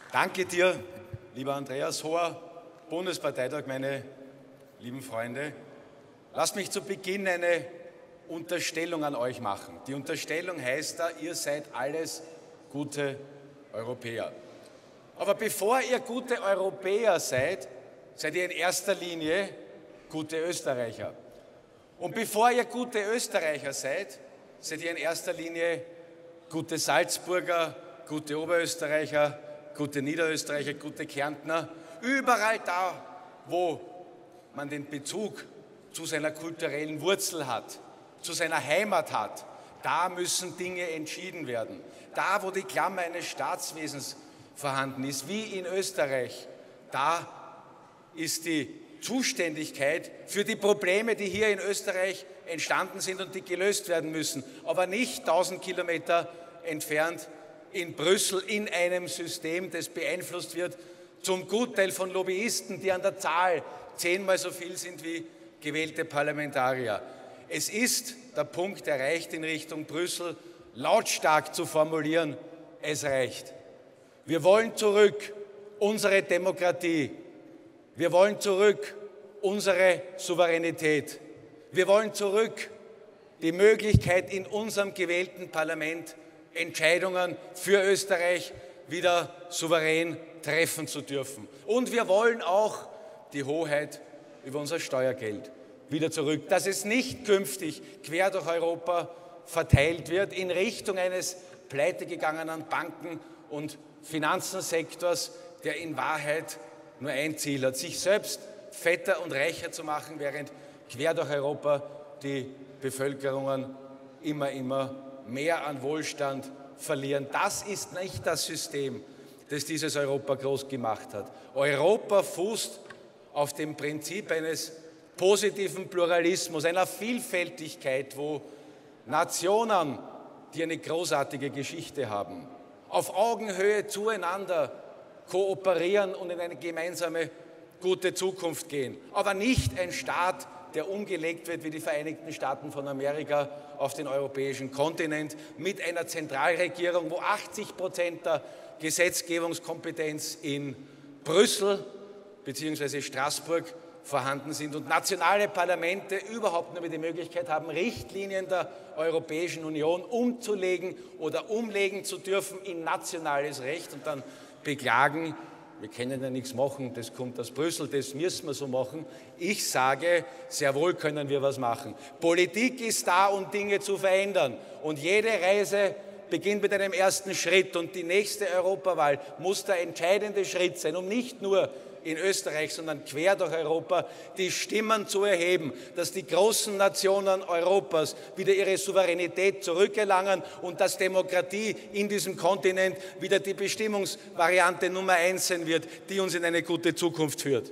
Danke dir, lieber Andreas. Hoher Bundesparteitag, meine lieben Freunde. Lasst mich zu Beginn eine Unterstellung an euch machen. Die Unterstellung heißt da, ihr seid alles gute Europäer. Aber bevor ihr gute Europäer seid, seid ihr in erster Linie gute Österreicher. Und bevor ihr gute Österreicher seid, seid ihr in erster Linie gute Salzburger, gute Oberösterreicher, gute Niederösterreicher, gute Kärntner. Überall da, wo man den Bezug zu seiner kulturellen Wurzel hat, zu seiner Heimat hat, da müssen Dinge entschieden werden. Da, wo die Klammer eines Staatswesens vorhanden ist, wie in Österreich, da ist die Zuständigkeit für die Probleme, die hier in Österreich entstanden sind und die gelöst werden müssen, aber nicht 1000 Kilometer entfernt in Brüssel in einem System, das beeinflusst wird zum Gutteil von Lobbyisten, die an der Zahl 10-mal so viel sind wie gewählte Parlamentarier. Es ist der Punkt erreicht in Richtung Brüssel, lautstark zu formulieren, es reicht. Wir wollen zurück unsere Demokratie. Wir wollen zurück unsere Souveränität. Wir wollen zurück die Möglichkeit, in unserem gewählten Parlament Entscheidungen für Österreich wieder souverän treffen zu dürfen. Und wir wollen auch die Hoheit über unser Steuergeld wieder zurück, dass es nicht künftig quer durch Europa verteilt wird in Richtung eines pleitegegangenen Banken- und Finanzensektors, der in Wahrheit nur ein Ziel hat, sich selbst fetter und reicher zu machen, während quer durch Europa die Bevölkerungen immer mehr an Wohlstand verlieren. Das ist nicht das System, das dieses Europa groß gemacht hat. Europa fußt auf dem Prinzip eines positiven Pluralismus, einer Vielfältigkeit, wo Nationen, die eine großartige Geschichte haben, auf Augenhöhe zueinander kooperieren und in eine gemeinsame gute Zukunft gehen. Aber nicht ein Staat, der umgelegt wird wie die Vereinigten Staaten von Amerika auf den europäischen Kontinent mit einer Zentralregierung, wo 80% der Gesetzgebungskompetenz in Brüssel bzw. Straßburg vorhanden sind und nationale Parlamente überhaupt nur die Möglichkeit haben, Richtlinien der Europäischen Union umzulegen oder umlegen zu dürfen in nationales Recht und dann beklagen, wir können ja nichts machen, das kommt aus Brüssel, das müssen wir so machen. Ich sage, sehr wohl können wir was machen. Politik ist da, um Dinge zu verändern. Und jede Reise beginnt mit einem ersten Schritt. Und die nächste Europawahl muss der entscheidende Schritt sein, um nicht nur in Österreich, sondern quer durch Europa die Stimmen zu erheben, dass die großen Nationen Europas wieder ihre Souveränität zurückerlangen und dass Demokratie in diesem Kontinent wieder die Bestimmungsvariante Nummer 1 sein wird, die uns in eine gute Zukunft führt.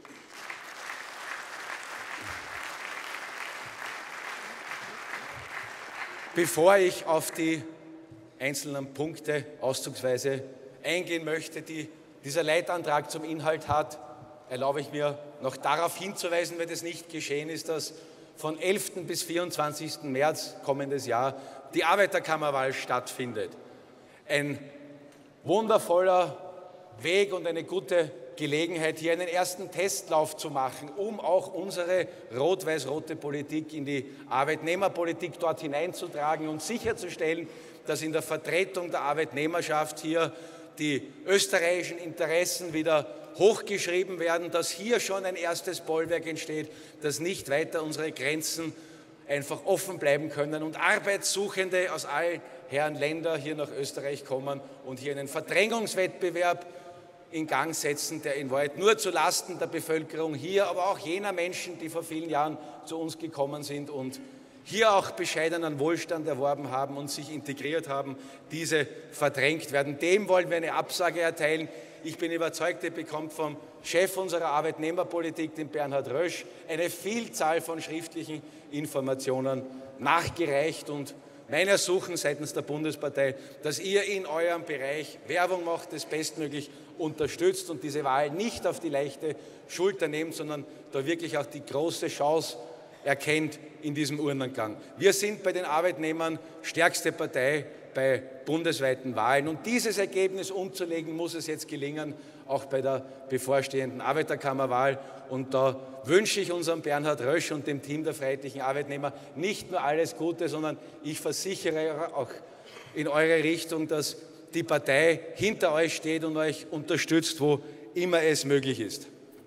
Bevor ich auf die einzelnen Punkte auszugsweise eingehen möchte, die dieser Leitantrag zum Inhalt hat, erlaube ich mir noch darauf hinzuweisen, wenn es nicht geschehen ist, dass von 11. bis 24. März kommendes Jahr die Arbeiterkammerwahl stattfindet. Ein wundervoller Weg und eine gute Gelegenheit, hier einen ersten Testlauf zu machen, um auch unsere rot-weiß-rote Politik in die Arbeitnehmerpolitik dort hineinzutragen und sicherzustellen, dass in der Vertretung der Arbeitnehmerschaft hier die österreichischen Interessen wieder hochgeschrieben werden, dass hier schon ein erstes Bollwerk entsteht, dass nicht weiter unsere Grenzen einfach offen bleiben können und Arbeitssuchende aus all Herren Länder hier nach Österreich kommen und hier einen Verdrängungswettbewerb in Gang setzen, der in Wahrheit nur zu Lasten der Bevölkerung hier, aber auch jener Menschen, die vor vielen Jahren zu uns gekommen sind und hier auch bescheidenen Wohlstand erworben haben und sich integriert haben, diese verdrängt werden. Dem wollen wir eine Absage erteilen. Ich bin überzeugt, ihr bekommt vom Chef unserer Arbeitnehmerpolitik, dem Bernhard Rösch, eine Vielzahl von schriftlichen Informationen nachgereicht und mein Ersuchen seitens der Bundespartei, dass ihr in eurem Bereich Werbung macht, das bestmöglich unterstützt und diese Wahl nicht auf die leichte Schulter nehmt, sondern da wirklich auch die große Chance erkennt in diesem Urnengang. Wir sind bei den Arbeitnehmern stärkste Partei bei bundesweiten Wahlen. Und dieses Ergebnis umzulegen, muss es jetzt gelingen, auch bei der bevorstehenden Arbeiterkammerwahl. Und da wünsche ich unserem Bernhard Rösch und dem Team der Freiheitlichen Arbeitnehmer nicht nur alles Gute, sondern ich versichere auch in eure Richtung, dass die Partei hinter euch steht und euch unterstützt, wo immer es möglich ist.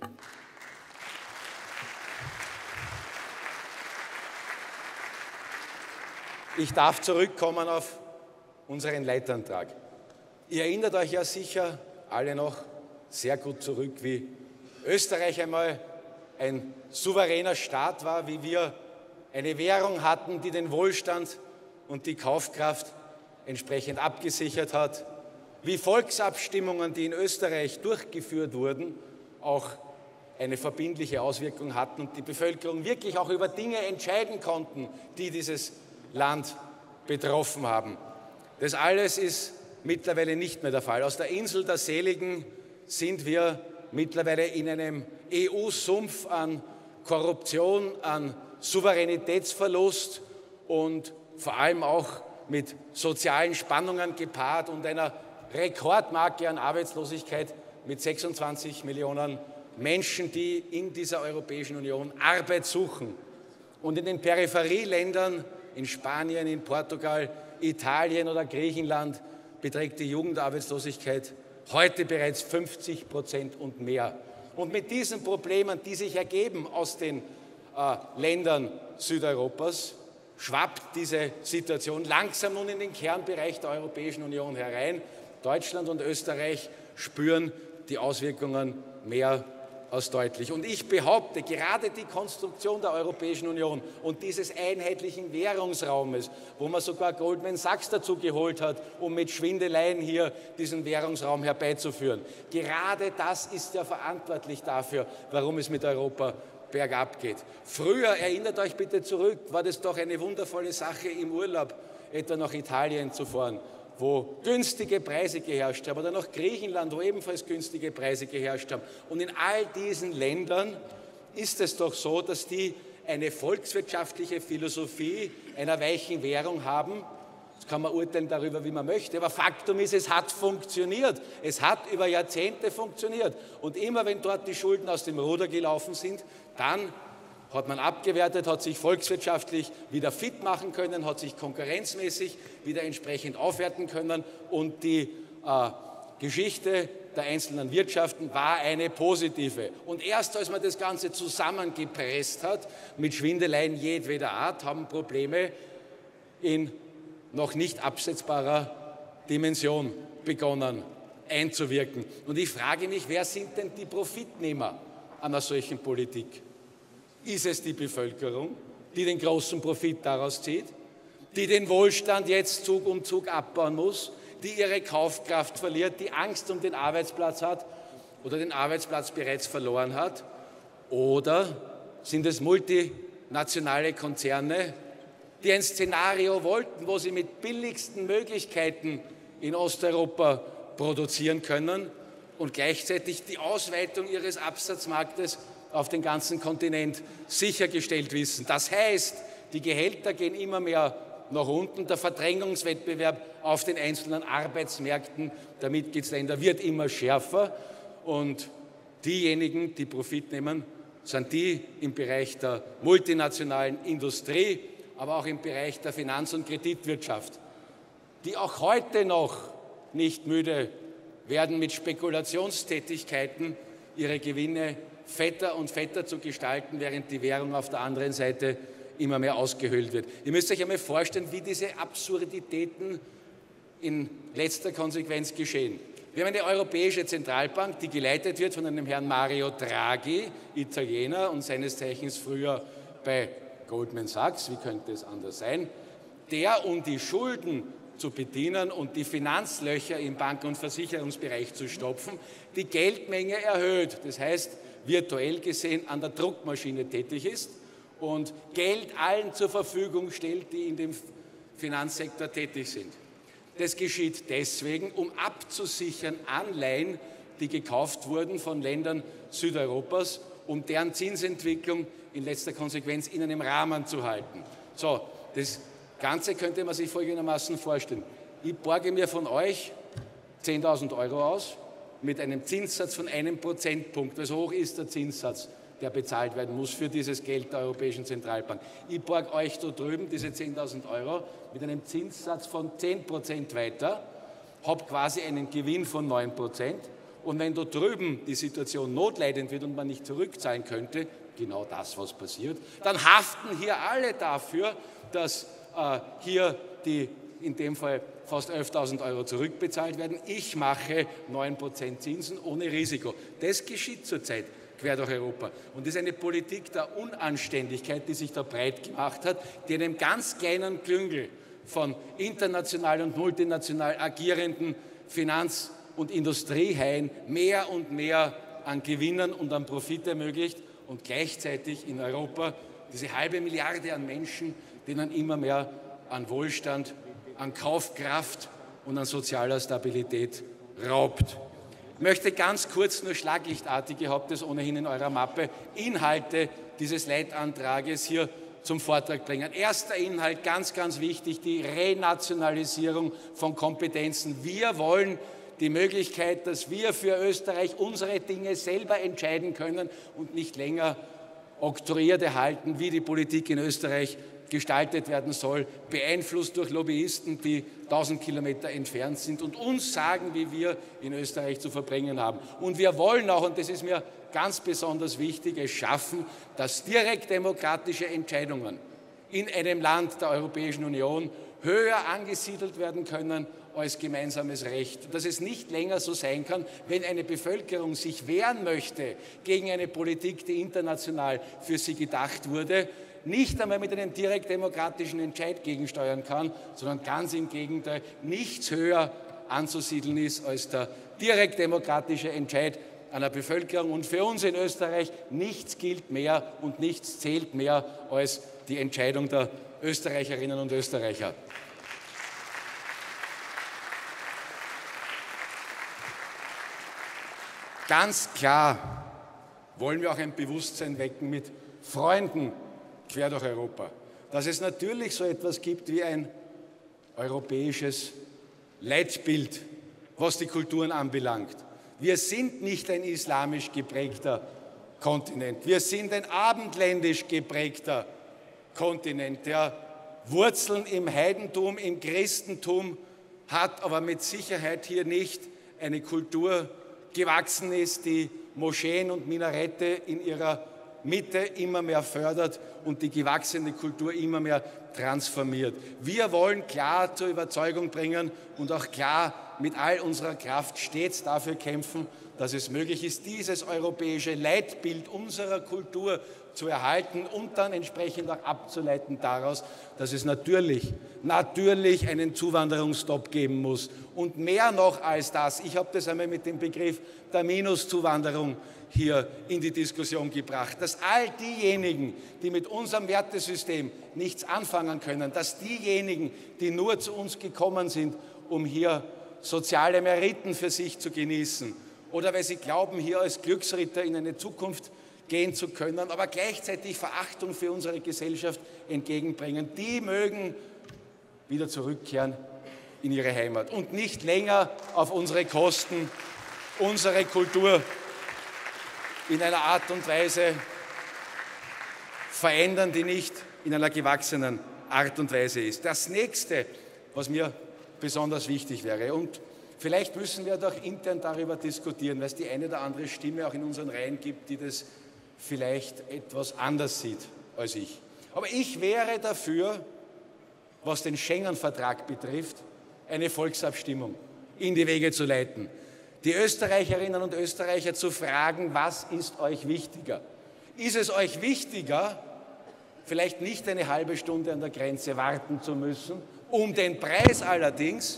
Ich darf zurückkommen auf unseren Leitantrag. Ihr erinnert euch ja sicher alle noch sehr gut zurück, wie Österreich einmal ein souveräner Staat war, wie wir eine Währung hatten, die den Wohlstand und die Kaufkraft entsprechend abgesichert hat, wie Volksabstimmungen, die in Österreich durchgeführt wurden, auch eine verbindliche Auswirkung hatten und die Bevölkerung wirklich auch über Dinge entscheiden konnten, die dieses Land betroffen haben. Das alles ist mittlerweile nicht mehr der Fall. Aus der Insel der Seligen sind wir mittlerweile in einem EU-Sumpf an Korruption, an Souveränitätsverlust und vor allem auch mit sozialen Spannungen gepaart und einer Rekordmarke an Arbeitslosigkeit mit 26 Millionen Menschen, die in dieser Europäischen Union Arbeit suchen. Und in den Peripherieländern, in Spanien, in Portugal, Italien oder Griechenland, beträgt die Jugendarbeitslosigkeit heute bereits 50% und mehr. Und mit diesen Problemen, die sich ergeben aus den Ländern Südeuropas, schwappt diese Situation langsam nun in den Kernbereich der Europäischen Union herein. Deutschland und Österreich spüren die Auswirkungen mehr als deutlich. Und ich behaupte, gerade die Konstruktion der Europäischen Union und dieses einheitlichen Währungsraumes, wo man sogar Goldman Sachs dazu geholt hat, um mit Schwindeleien hier diesen Währungsraum herbeizuführen, gerade das ist ja verantwortlich dafür, warum es mit Europa bergab geht. Früher, erinnert euch bitte zurück, war das doch eine wundervolle Sache, im Urlaub etwa nach Italien zu fahren, wo günstige Preise geherrscht haben, oder nach Griechenland, wo ebenfalls günstige Preise geherrscht haben. Und in all diesen Ländern ist es doch so, dass die eine volkswirtschaftliche Philosophie einer weichen Währung haben. Jetzt kann man urteilen darüber, wie man möchte, aber Faktum ist, es hat funktioniert. Es hat über Jahrzehnte funktioniert. Und immer wenn dort die Schulden aus dem Ruder gelaufen sind, dann hat man abgewertet, hat sich volkswirtschaftlich wieder fit machen können, hat sich konkurrenzmäßig wieder entsprechend aufwerten können und die Geschichte der einzelnen Wirtschaften war eine positive. Und erst als man das Ganze zusammengepresst hat, mit Schwindeleien jedweder Art, haben Probleme in noch nicht absetzbarer Dimension begonnen einzuwirken. Und ich frage mich, wer sind denn die Profitnehmer einer solchen Politik? Ist es die Bevölkerung, die den großen Profit daraus zieht, die den Wohlstand jetzt Zug um Zug abbauen muss, die ihre Kaufkraft verliert, die Angst um den Arbeitsplatz hat oder den Arbeitsplatz bereits verloren hat? Oder sind es multinationale Konzerne, die ein Szenario wollten, wo sie mit billigsten Möglichkeiten in Osteuropa produzieren können und gleichzeitig die Ausweitung ihres Absatzmarktes auf den ganzen Kontinent sichergestellt wissen. Das heißt, die Gehälter gehen immer mehr nach unten, der Verdrängungswettbewerb auf den einzelnen Arbeitsmärkten der Mitgliedsländer wird immer schärfer und diejenigen, die Profit nehmen, sind die im Bereich der multinationalen Industrie, aber auch im Bereich der Finanz- und Kreditwirtschaft, die auch heute noch nicht müde werden, mit Spekulationstätigkeiten ihre Gewinne fetter und fetter zu gestalten, während die Währung auf der anderen Seite immer mehr ausgehöhlt wird. Ihr müsst euch einmal vorstellen, wie diese Absurditäten in letzter Konsequenz geschehen. Wir haben eine Europäische Zentralbank, die geleitet wird von einem Herrn Mario Draghi, Italiener und seines Zeichens früher bei Goldman Sachs, wie könnte es anders sein, der, um die Schulden zu bedienen und die Finanzlöcher im Banken- und Versicherungsbereich zu stopfen, die Geldmenge erhöht. Das heißt, virtuell gesehen an der Druckmaschine tätig ist und Geld allen zur Verfügung stellt, die in dem Finanzsektor tätig sind. Das geschieht deswegen, um abzusichern Anleihen, die gekauft wurden von Ländern Südeuropas, um deren Zinsentwicklung in letzter Konsequenz in einem Rahmen zu halten. So, das Ganze könnte man sich folgendermaßen vorstellen. ich borge mir von euch 10.000 € aus mit einem Zinssatz von 1 Prozentpunkt. So hoch ist der Zinssatz, der bezahlt werden muss für dieses Geld der Europäischen Zentralbank. Ich borge euch da drüben diese 10.000 € mit einem Zinssatz von 10% weiter, habe quasi einen Gewinn von 9%. Und wenn da drüben die Situation notleidend wird und man nicht zurückzahlen könnte, genau das, was passiert, dann haften hier alle dafür, dass hier die in dem Fall fast 11.000 € zurückbezahlt werden. Ich mache 9% Zinsen ohne Risiko. Das geschieht zurzeit quer durch Europa. Und das ist eine Politik der Unanständigkeit, die sich da breit gemacht hat, die einem ganz kleinen Klüngel von international und multinational agierenden Finanz- und Industriehaien mehr und mehr an Gewinnen und an Profit ermöglicht und gleichzeitig in Europa diese halbe Milliarde an Menschen, denen immer mehr an Wohlstand, an Kaufkraft und an sozialer Stabilität raubt. Ich möchte ganz kurz, nur schlaglichtartig, ihr habt es ohnehin in eurer Mappe, Inhalte dieses Leitantrages hier zum Vortrag bringen. Erster Inhalt, ganz, ganz wichtig, die Renationalisierung von Kompetenzen. Wir wollen die Möglichkeit, dass wir für Österreich unsere Dinge selber entscheiden können und nicht länger oktroyiert erhalten, wie die Politik in Österreich gestaltet werden soll, beeinflusst durch Lobbyisten, die 1000 Kilometer entfernt sind und uns sagen, wie wir in Österreich zu verbringen haben. Und wir wollen auch, und das ist mir ganz besonders wichtig, es schaffen, dass direkt demokratische Entscheidungen in einem Land der Europäischen Union höher angesiedelt werden können als gemeinsames Recht. Dass es nicht länger so sein kann, wenn eine Bevölkerung sich wehren möchte gegen eine Politik, die international für sie gedacht wurde, nicht einmal mit einem direkt demokratischen Entscheid gegensteuern kann, sondern ganz im Gegenteil nichts höher anzusiedeln ist als der direkt demokratische Entscheid einer Bevölkerung. Und für uns in Österreich nichts gilt mehr und nichts zählt mehr als die Entscheidung der Österreicherinnen und Österreicher. Ganz klar wollen wir auch ein Bewusstsein wecken mit Freunden quer durch Europa, dass es natürlich so etwas gibt wie ein europäisches Leitbild, was die Kulturen anbelangt. Wir sind nicht ein islamisch geprägter Kontinent, wir sind ein abendländisch geprägter Kontinent, der Wurzeln im Heidentum, im Christentum hat, aber mit Sicherheit hier nicht eine Kultur gewachsen ist, die Moscheen und Minarette in ihrer Mitte immer mehr fördert und die gewachsene Kultur immer mehr transformiert. Wir wollen klar zur Überzeugung bringen und auch klar mit all unserer Kraft stets dafür kämpfen, dass es möglich ist, dieses europäische Leitbild unserer Kultur zu erhalten und dann entsprechend auch abzuleiten daraus, dass es natürlich einen Zuwanderungsstopp geben muss. Und mehr noch als das, ich habe das einmal mit dem Begriff der Minuszuwanderung hier in die Diskussion gebracht, dass all diejenigen, die mit unserem Wertesystem nichts anfangen können, dass diejenigen, die nur zu uns gekommen sind, um hier soziale Meriten für sich zu genießen oder weil sie glauben, hier als Glücksritter in eine Zukunft gehen zu können, aber gleichzeitig Verachtung für unsere Gesellschaft entgegenbringen, die mögen wieder zurückkehren in ihre Heimat und nicht länger auf unsere Kosten unsere Kultur in einer Art und Weise verändern, die nicht in einer gewachsenen Art und Weise ist. Das Nächste, was mir besonders wichtig wäre, und vielleicht müssen wir doch intern darüber diskutieren, weil es die eine oder andere Stimme auch in unseren Reihen gibt, die das vielleicht etwas anders sieht als ich. Aber ich wäre dafür, was den Schengen-Vertrag betrifft, eine Volksabstimmung in die Wege zu leiten. Die Österreicherinnen und Österreicher zu fragen, was ist euch wichtiger? Ist es euch wichtiger, vielleicht nicht eine halbe Stunde an der Grenze warten zu müssen, um den Preis allerdings,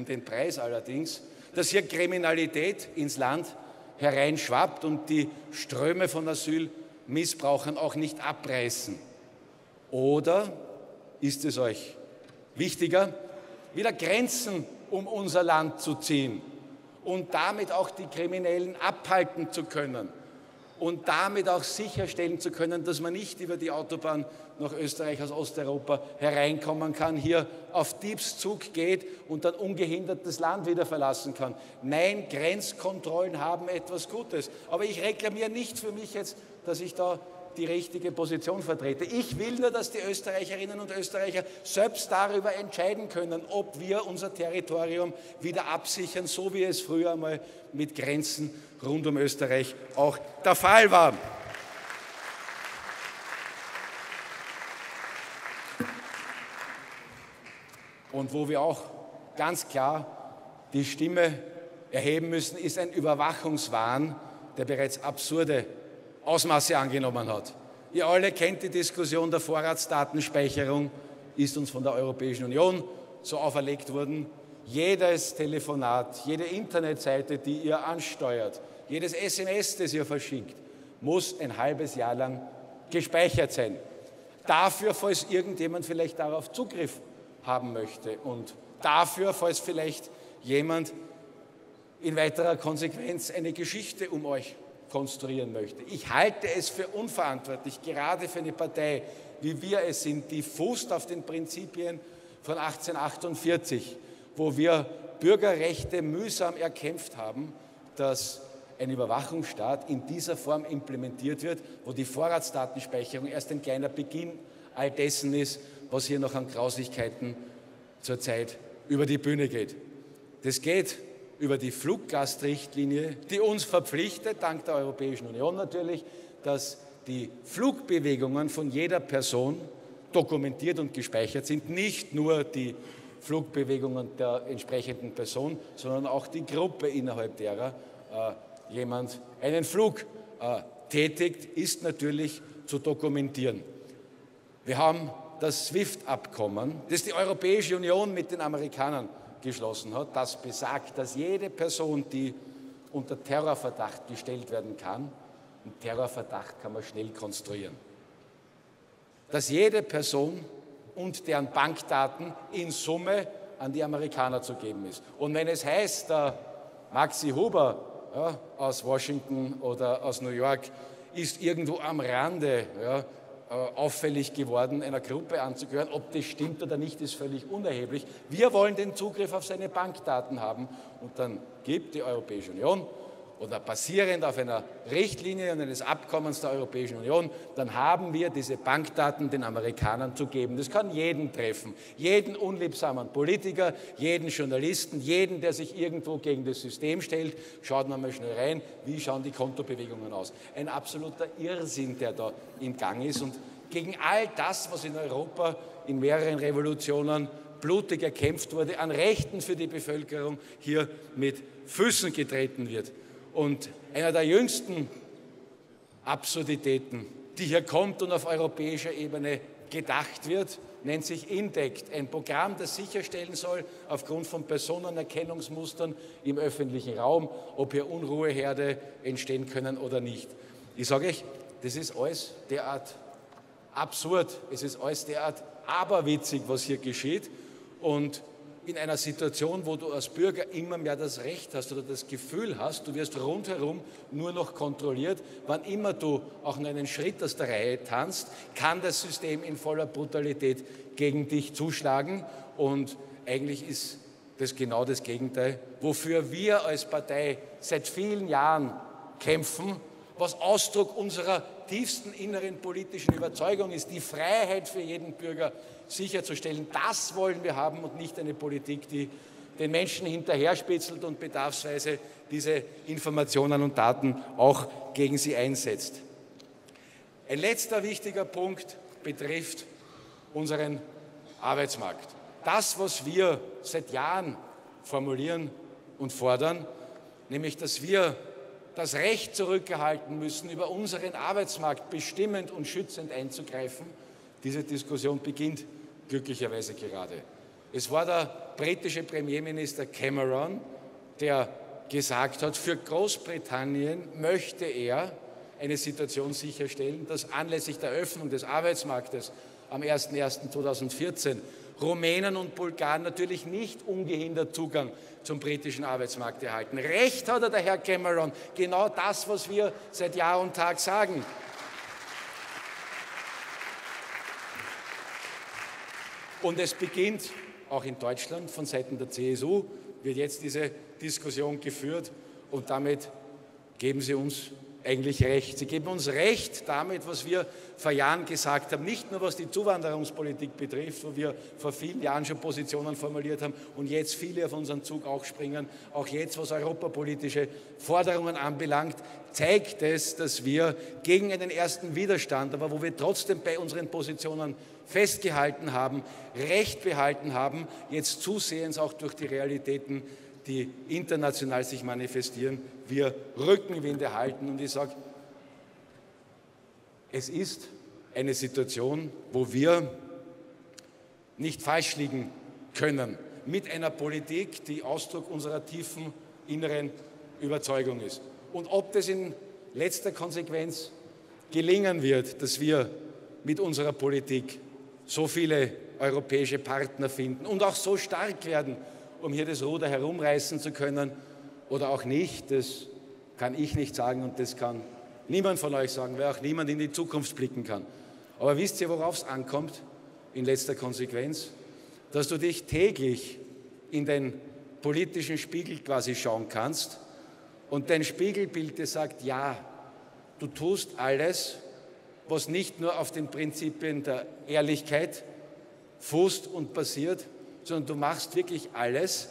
dass hier Kriminalität ins Land hereinschwappt und die Ströme von Asylmissbrauchern auch nicht abreißen? Oder ist es euch wichtiger, wieder Grenzen um unser Land zu ziehen und damit auch die Kriminellen abhalten zu können und damit auch sicherstellen zu können, dass man nicht über die Autobahn nach Österreich aus Osteuropa hereinkommen kann, hier auf Diebszug geht und dann ungehindert das Land wieder verlassen kann. Nein, Grenzkontrollen haben etwas Gutes. Aber ich reklamiere nicht für mich jetzt, dass ich da die richtige Position vertrete. Ich will nur, dass die Österreicherinnen und Österreicher selbst darüber entscheiden können, ob wir unser Territorium wieder absichern, so wie es früher einmal mit Grenzen rund um Österreich auch der Fall war. Und wo wir auch ganz klar die Stimme erheben müssen, ist ein Überwachungswahn, der bereits absurde Ausmaße angenommen hat. Ihr alle kennt die Diskussion der Vorratsdatenspeicherung, ist uns von der Europäischen Union so auferlegt worden. Jedes Telefonat, jede Internetseite, die ihr ansteuert, jedes SMS, das ihr verschickt, muss ein halbes Jahr lang gespeichert sein. Dafür, falls irgendjemand vielleicht darauf Zugriff haben möchte und dafür, falls vielleicht jemand in weiterer Konsequenz eine Geschichte um euch konstruieren möchte. Ich halte es für unverantwortlich, gerade für eine Partei, wie wir es sind, die fußt auf den Prinzipien von 1848, wo wir Bürgerrechte mühsam erkämpft haben, dass ein Überwachungsstaat in dieser Form implementiert wird, wo die Vorratsdatenspeicherung erst ein kleiner Beginn all dessen ist, was hier noch an Grausigkeiten zurzeit über die Bühne geht. Das geht über die Fluggastrichtlinie, die uns verpflichtet, dank der Europäischen Union natürlich, dass die Flugbewegungen von jeder Person dokumentiert und gespeichert sind, nicht nur die Flugbewegungen der entsprechenden Person, sondern auch die Gruppe, innerhalb derer jemand einen Flug tätigt, ist natürlich zu dokumentieren. Wir haben das SWIFT-Abkommen, das die Europäische Union mit den Amerikanern geschlossen hat, das besagt, dass jede Person, die unter Terrorverdacht gestellt werden kann, einen Terrorverdacht kann man schnell konstruieren, dass jede Person und deren Bankdaten in Summe an die Amerikaner zu geben ist. Und wenn es heißt, der Maxi Huber aus Washington oder aus New York ist irgendwo am Rande auffällig geworden, einer Gruppe anzugehören. Ob das stimmt oder nicht, ist völlig unerheblich. Wir wollen den Zugriff auf seine Bankdaten haben und dann gibt die Europäische Union oder basierend auf einer Richtlinie und eines Abkommens der Europäischen Union, dann haben wir diese Bankdaten den Amerikanern zu geben. Das kann jeden treffen, jeden unliebsamen Politiker, jeden Journalisten, jeden, der sich irgendwo gegen das System stellt. Schaut man mal schnell rein, wie schauen die Kontobewegungen aus. Ein absoluter Irrsinn, der da im Gang ist und gegen all das, was in Europa in mehreren Revolutionen blutig erkämpft wurde, an Rechten für die Bevölkerung hier mit Füßen getreten wird. Und einer der jüngsten Absurditäten, die hier kommt und auf europäischer Ebene gedacht wird, nennt sich INDECT, ein Programm, das sicherstellen soll, aufgrund von Personenerkennungsmustern im öffentlichen Raum, ob hier Unruheherde entstehen können oder nicht. Ich sage euch, das ist alles derart absurd, es ist alles derart aberwitzig, was hier geschieht. Und in einer Situation, wo du als Bürger immer mehr das Recht hast oder das Gefühl hast, du wirst rundherum nur noch kontrolliert, wann immer du auch nur einen Schritt aus der Reihe tanzt, kann das System in voller Brutalität gegen dich zuschlagen. Und eigentlich ist das genau das Gegenteil, wofür wir als Partei seit vielen Jahren kämpfen, was Ausdruck unserer tiefsten inneren politischen Überzeugung ist, die Freiheit für jeden Bürger sicherzustellen. Das wollen wir haben und nicht eine Politik, die den Menschen hinterherspitzelt und bedarfsweise diese Informationen und Daten auch gegen sie einsetzt. Ein letzter wichtiger Punkt betrifft unseren Arbeitsmarkt. Das, was wir seit Jahren formulieren und fordern, nämlich, dass wir das Recht zurückerhalten müssen, über unseren Arbeitsmarkt bestimmend und schützend einzugreifen. Diese Diskussion beginnt glücklicherweise gerade. Es war der britische Premierminister Cameron, der gesagt hat, für Großbritannien möchte er eine Situation sicherstellen, dass anlässlich der Öffnung des Arbeitsmarktes am 01.01.2014 Rumänen und Bulgaren natürlich nicht ungehindert Zugang zum britischen Arbeitsmarkt erhalten. Recht hat der Herr Cameron, genau das, was wir seit Jahr und Tag sagen. Und es beginnt auch in Deutschland von Seiten der CSU, wird jetzt diese Diskussion geführt und damit geben Sie uns eigentlich recht. Sie geben uns recht damit, was wir vor Jahren gesagt haben, nicht nur was die Zuwanderungspolitik betrifft, wo wir vor vielen Jahren schon Positionen formuliert haben und jetzt viele auf unseren Zug auch springen, auch jetzt, was europapolitische Forderungen anbelangt, zeigt es, dass wir gegen einen ersten Widerstand, aber wo wir trotzdem bei unseren Positionen festgehalten haben, Recht behalten haben, jetzt zusehends auch durch die Realitäten, die international sich manifestieren, wir Rückenwind erhalten. Und ich sage, es ist eine Situation, wo wir nicht falsch liegen können mit einer Politik, die Ausdruck unserer tiefen inneren Überzeugung ist. Und ob das in letzter Konsequenz gelingen wird, dass wir mit unserer Politik so viele europäische Partner finden und auch so stark werden, um hier das Ruder herumreißen zu können oder auch nicht, das kann ich nicht sagen und das kann niemand von euch sagen, weil auch niemand in die Zukunft blicken kann. Aber wisst ihr, worauf es ankommt in letzter Konsequenz? Dass du dich täglich in den politischen Spiegel quasi schauen kannst und dein Spiegelbild dir sagt, ja, du tust alles, was nicht nur auf den Prinzipien der Ehrlichkeit fußt und basiert, sondern du machst wirklich alles,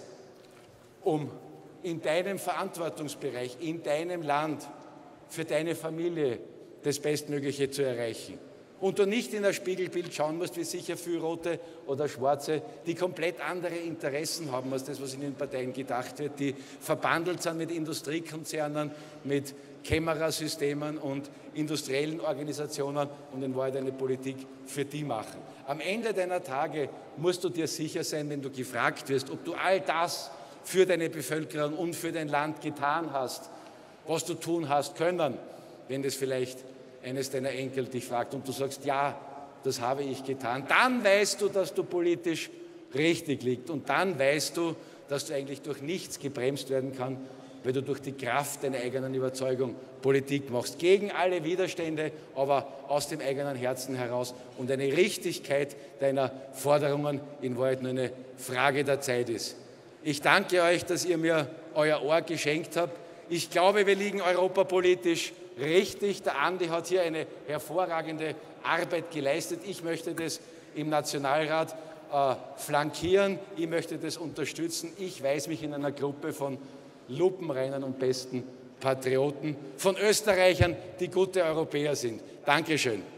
um in deinem Verantwortungsbereich, in deinem Land, für deine Familie das Bestmögliche zu erreichen. Und du nicht in das Spiegelbild schauen musst, wie sicher viele Rote oder Schwarze, die komplett andere Interessen haben als das, was in den Parteien gedacht wird, die verbandelt sind mit Industriekonzernen, mit Kämmerersystemen und industriellen Organisationen und in Wahrheit eine Politik für die machen. Am Ende deiner Tage musst du dir sicher sein, wenn du gefragt wirst, ob du all das für deine Bevölkerung und für dein Land getan hast, was du tun hast können, wenn das vielleicht eines deiner Enkel dich fragt und du sagst, ja, das habe ich getan, dann weißt du, dass du politisch richtig liegst und dann weißt du, dass du eigentlich durch nichts gebremst werden kann, weil du durch die Kraft deiner eigenen Überzeugung Politik machst. Gegen alle Widerstände, aber aus dem eigenen Herzen heraus und eine Richtigkeit deiner Forderungen in Wahrheit nur eine Frage der Zeit ist. Ich danke euch, dass ihr mir euer Ohr geschenkt habt. Ich glaube, wir liegen europapolitisch richtig. Der Andi hat hier eine hervorragende Arbeit geleistet. Ich möchte das im Nationalrat flankieren. Ich möchte das unterstützen. Ich weiß mich in einer Gruppe von lupenreinen und besten Patrioten, von Österreichern, die gute Europäer sind. Dankeschön.